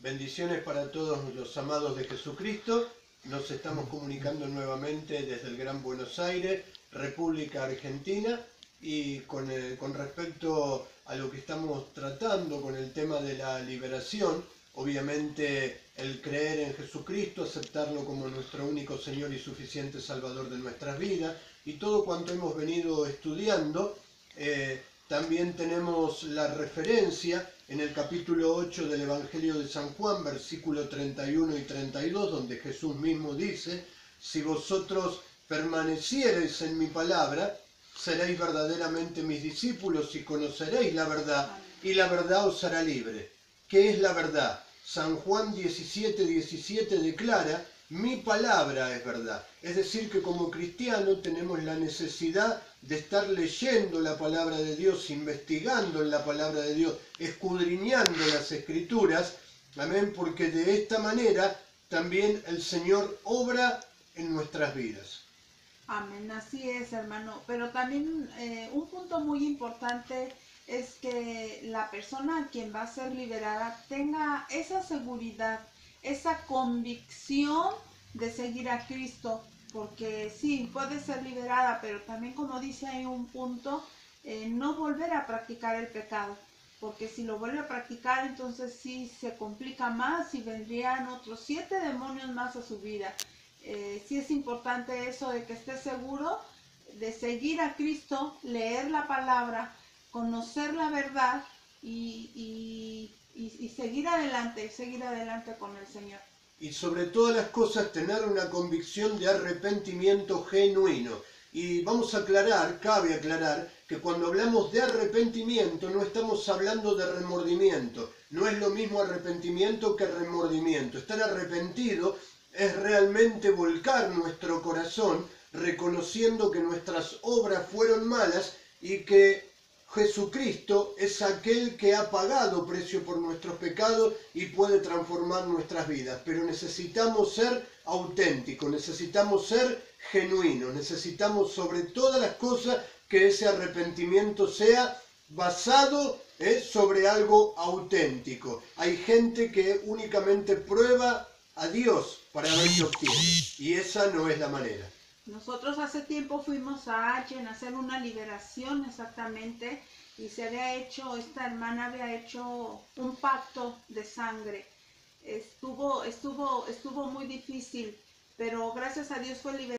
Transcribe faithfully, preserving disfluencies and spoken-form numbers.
Bendiciones para todos los amados de Jesucristo. Nos estamos comunicando nuevamente desde el Gran Buenos Aires, República Argentina, y con, eh, con respecto a lo que estamos tratando con el tema de la liberación, obviamente el creer en Jesucristo, aceptarlo como nuestro único Señor y suficiente Salvador de nuestras vidas, y todo cuanto hemos venido estudiando. eh, También tenemos la referencia en el capítulo ocho del Evangelio de San Juan, versículo treinta y uno y treinta y dos, donde Jesús mismo dice: si vosotros permaneciereis en mi palabra, seréis verdaderamente mis discípulos y conoceréis la verdad, y la verdad os hará libre. ¿Qué es la verdad? San Juan diecisiete, diecisiete declara: mi palabra es verdad. Es decir, que como cristianos tenemos la necesidad de estar leyendo la palabra de Dios, investigando en la palabra de Dios, escudriñando las Escrituras, amén, porque de esta manera también el Señor obra en nuestras vidas. Amén, así es, hermano. Pero también eh, un punto muy importante es que la persona a quien va a ser liberada tenga esa seguridad, esa convicción de seguir a Cristo, porque sí, puede ser liberada, pero también, como dice ahí un punto, eh, no volver a practicar el pecado, porque si lo vuelve a practicar, entonces sí se complica más y vendrían otros siete demonios más a su vida. Eh, sí es importante eso de que esté seguro de seguir a Cristo, leer la palabra, conocer la verdad y, y, y, y seguir adelante, seguir adelante con el Señor. Y sobre todas las cosas tener una convicción de arrepentimiento genuino. Y vamos a aclarar, cabe aclarar, que cuando hablamos de arrepentimiento no estamos hablando de remordimiento. No es lo mismo arrepentimiento que remordimiento. Estar arrepentido es realmente volcar nuestro corazón reconociendo que nuestras obras fueron malas y que Jesucristo es aquel que ha pagado precio por nuestros pecados y puede transformar nuestras vidas. Pero necesitamos ser auténticos, necesitamos ser genuinos, necesitamos sobre todas las cosas que ese arrepentimiento sea basado eh, sobre algo auténtico. Hay gente que únicamente prueba a Dios para ver qué obtiene, y esa no es la manera. Nosotros hace tiempo fuimos a Allen a hacer una liberación exactamente, y se había hecho, esta hermana había hecho un pacto de sangre. Estuvo, estuvo, estuvo muy difícil, pero gracias a Dios fue liberada.